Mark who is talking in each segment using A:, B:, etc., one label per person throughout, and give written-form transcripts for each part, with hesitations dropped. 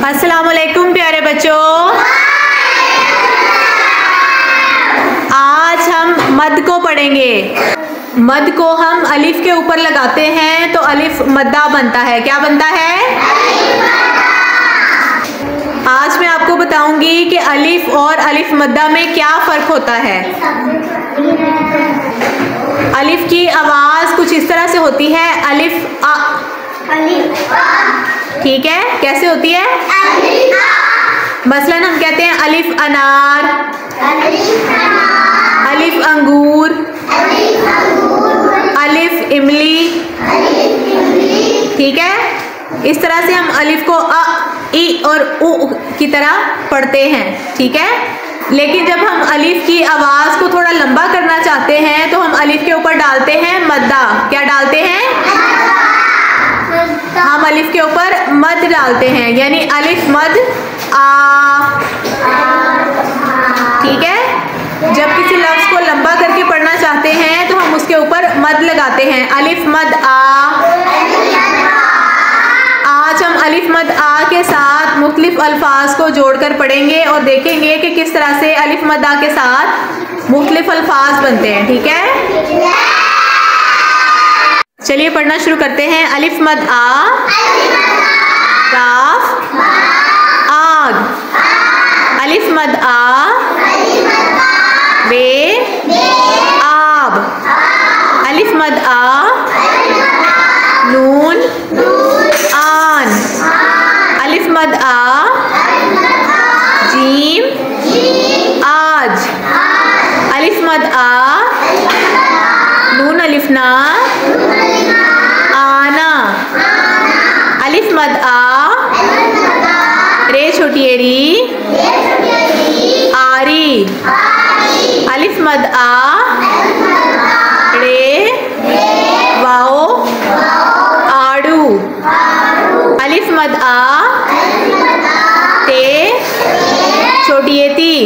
A: अस्सलाम वालेकुम प्यारे बच्चों। आज हम मद को पढ़ेंगे। मद को हम अलिफ के ऊपर लगाते हैं तो अलिफ मद्दा बनता है। क्या बनता है? आज मैं आपको बताऊंगी कि अलिफ और अलिफ मद्दा में क्या फर्क होता है। अलिफ की आवाज कुछ इस तरह से होती है, अलिफ आ। ठीक है, कैसे होती है? मसलन हम कहते हैं अलिफ अनार, अलिफ अंगूर, अलिफ इमली। ठीक है, इस तरह से हम अलिफ को अ, ई और उ की तरह पढ़ते हैं। ठीक है, लेकिन जब हम अलिफ की आवाज को थोड़ा लंबा करना चाहते हैं तो हम अलिफ के ऊपर डालते हैं मद्दा। क्या डालते हैं? हम अलिफ के ऊपर मद डालते हैं, यानी अलिफ मद आ। ठीक है, जब किसी लफ्ज को लंबा करके पढ़ना चाहते हैं तो हम उसके ऊपर मद लगाते हैं, अलिफ मद आ। आज हम अलिफ मद आ के साथ मुख्तलिफ अल्फाज को जोड़कर पढ़ेंगे और देखेंगे कि किस तरह से अलिफ मद आ के साथ मुख्तलिफ अल्फाज बनते हैं। ठीक है, चलिए पढ़ना शुरू करते हैं। अलिफ मद आ, काफ, आग। अलिफ मद आ, बे, आब। अलिफ मद आ, नून, आन। अलिफ मद आ, जीम, आज। अलिफ मद आ, नून अलिफ ना, आना। अलिफ मद आ, रे छोटी एरी, आरी। अलिफ मद आ, रे, वाओ, आड़ू। अलिफ मद आ, ते, छोटी एती,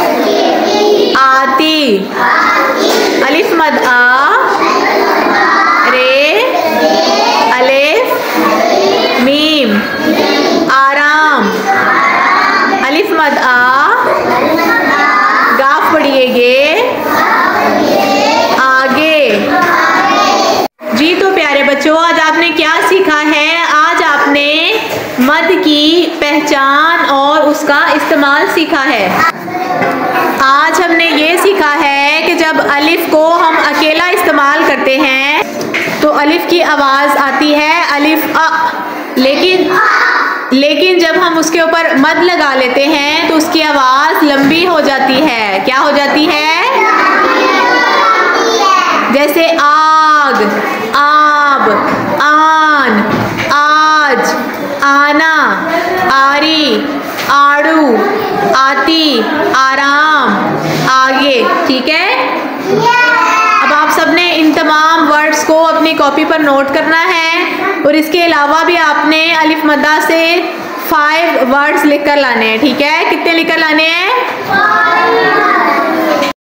A: आती। अलिफ मद आ, रे, अलिफ, मीम, आराम। अलिफ मद आ, गाफ पढ़िएगे, आगे। जी तो प्यारे बच्चों, आज आपने क्या सीखा है? आज आपने मद की पहचान और उसका इस्तेमाल सीखा है। आज हमने ये सीखा है कि जब अलिफ को हम अकेला इस्तेमाल करते हैं तो अलिफ की आवाज़ आती है अलिफ अ, लेकिन जब हम उसके ऊपर मद लगा लेते हैं तो उसकी आवाज़ लंबी हो जाती है। क्या हो जाती है? जैसे आग, आब, आन, आज, आना, आरी, आड़ू, आती, आराम, आगे। ठीक है, अब आप सबने इन तमाम वर्ड्स को अपनी कॉपी पर नोट करना है और इसके अलावा भी आपने अलिफ मद्दा से 5 वर्ड्स लिख कर लाने हैं। ठीक है, कितने लिख कर लाने हैं?